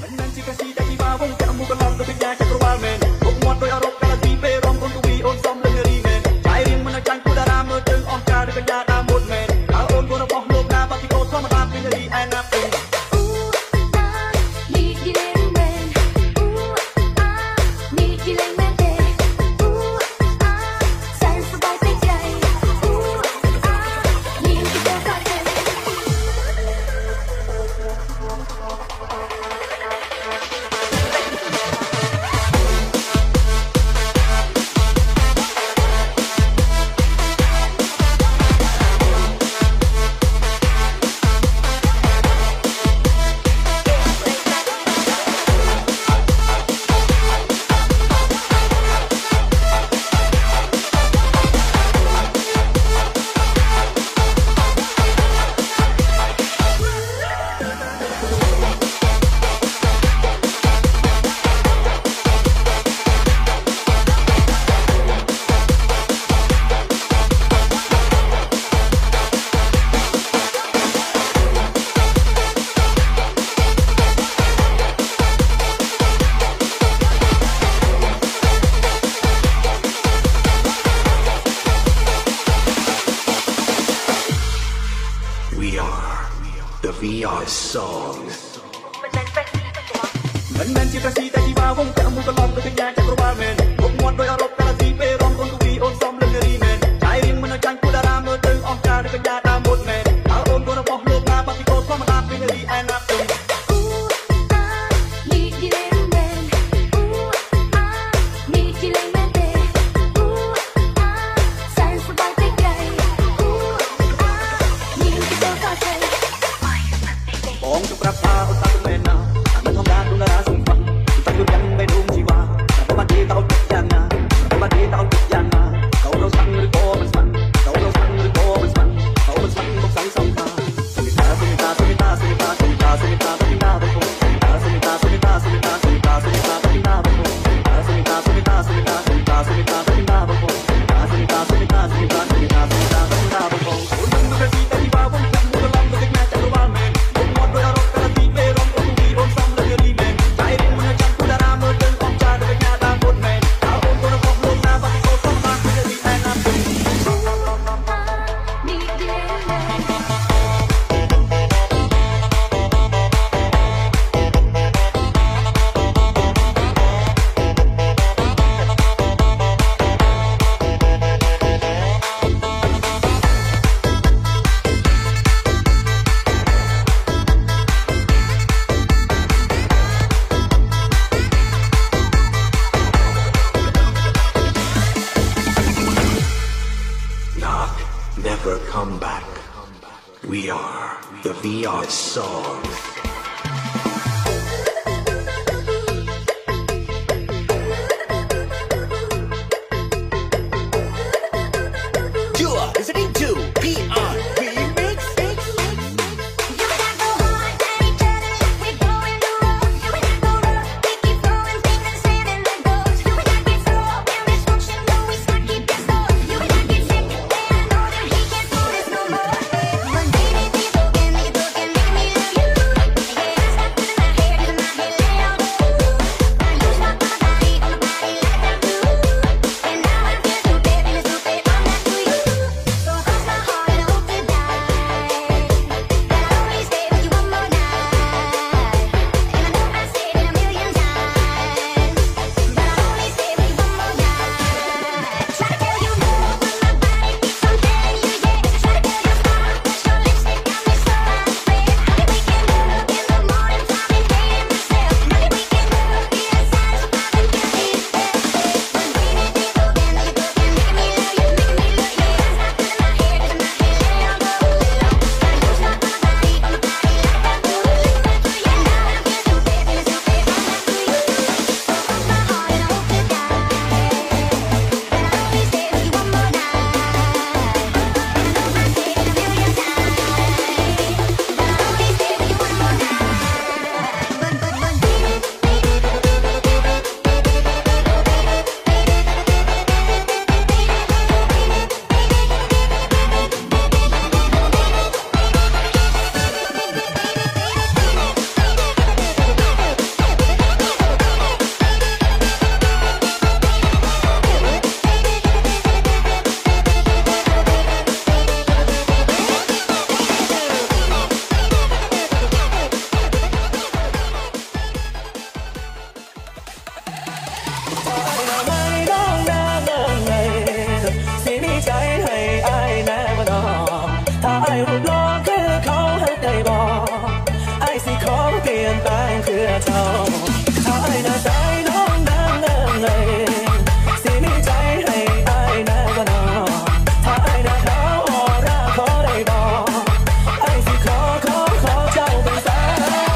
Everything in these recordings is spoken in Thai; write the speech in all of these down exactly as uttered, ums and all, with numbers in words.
You พื่อเจ้าถ้าไอ้หน้าใจน้องนางเอิงเอ่ยสิมีใจให้ไอ้แน่บ่น้อถ้าไอ้หน้าขาวออร่าขอได้บ่ไอ้สิขอขอขอเจ้าเป็นแฟน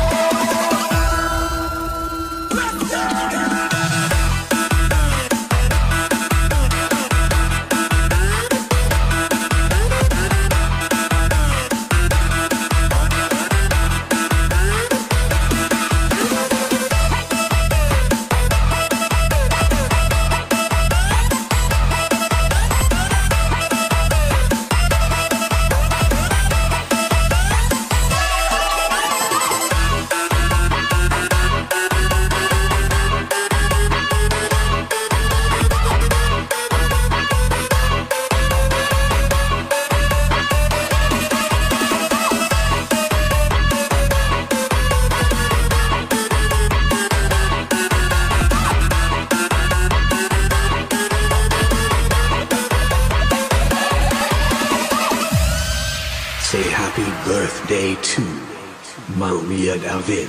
Say happy birthday to Maria David.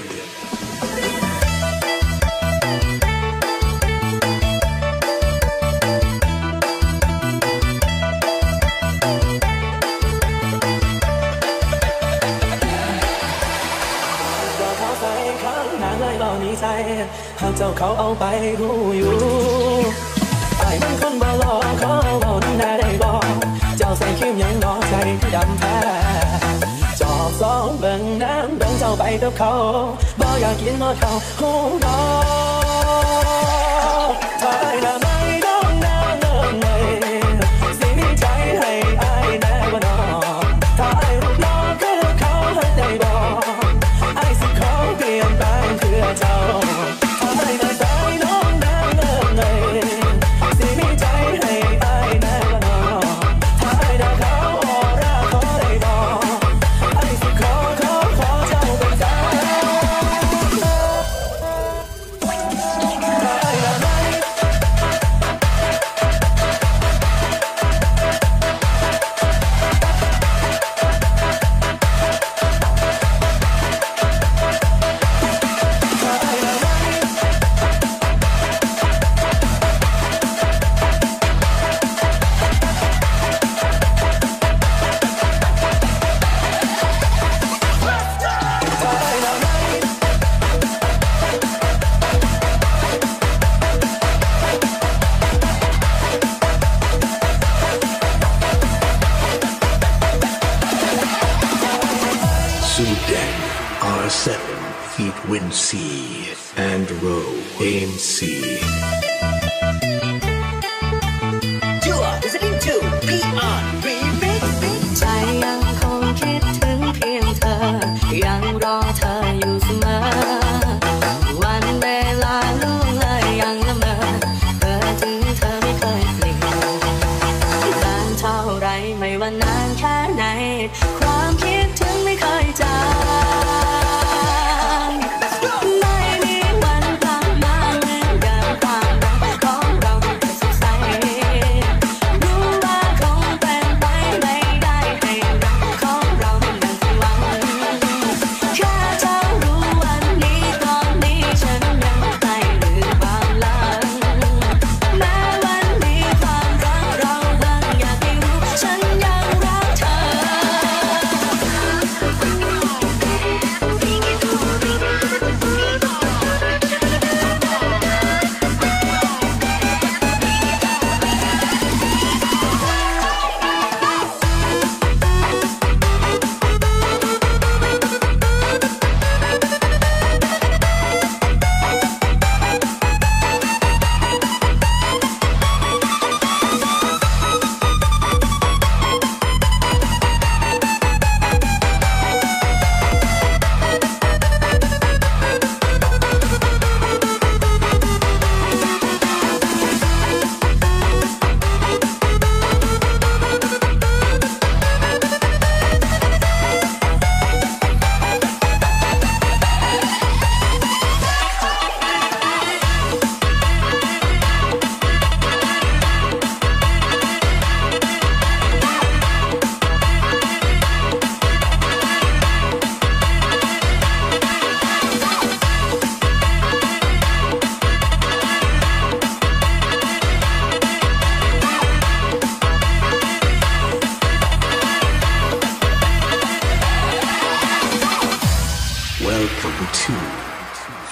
หากเจ้าเขาเอาไปหูอยู่ไอ้มันคนบ่หล่อเขาเอาน้ำหน้าได้บ่เจ้าใส่คิ้วยังรอใจที่ดำแท้จอบสองเบิ่งน้ำเบิ่งเจ้าไปกับเขาบ่อยากกินหมดเขาหูดอถอยละไม่ต้องนางเอิงเอ่ยสิมีใจให้ไอ้แน่บ่น้อถ้าไอ้รูปหล่อคือเขาให้ได้บ่ไอ้สิขอเปลี่ยนแปลงเพื่อเจ้าถ้าไอ้หน้าใจน้องนางเอิงเอ่ยสิมีใจให้ไอ้แน่บ่น้อถ้าไอ้หน้าขาวออร่าขอได้บ่ไอ้สิขอขอขอเจ้าเป็นแฟน Sudan R seven feet Win C and row aim C. You are listening to Beyond Remix. ใจยังคงคิดถึงเพียงเธอยังรอเธออยู่เสมอวันเวลาล่วงเลยยังละเมอเธอถึงเธอไม่เคยเปลี่ยนนานเท่าไรไม่ว่านานแค่ไหนความคิดถึงไม่เคยจางไม่มีวันกลับมาเหมือนเดิมความรักของเรา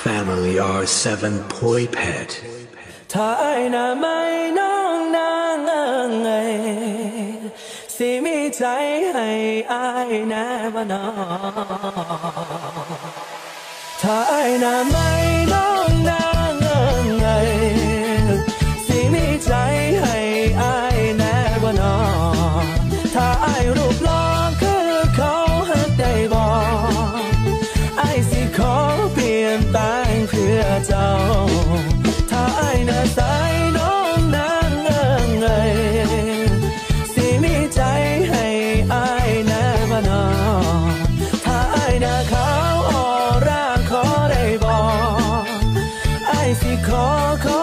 Family R seven Poi Pet ถ้าไอ้น่ะไม่น้องนางเอิงเอ้ยสิมีใจให้ไอ้แน่บ่น้อถ้าไอ้น่ะไม่น้องนางเอิงเอ้ยสิมีใจให้ไอ้แน่บ่น้อถ้าไอ้รูปหล่อคือเขาหักได้บ่ไอ้สิขอเปลี่ยนแปลงเพื่อเจ้าถ้าไอ้น่ะสายน้องนางเอิงเอ้ยสิมีใจให้ไอ้แน่บ่น้อถ้าไอ้น่ะขาวออร่าขอได้บ่ไอ้สิขอขอ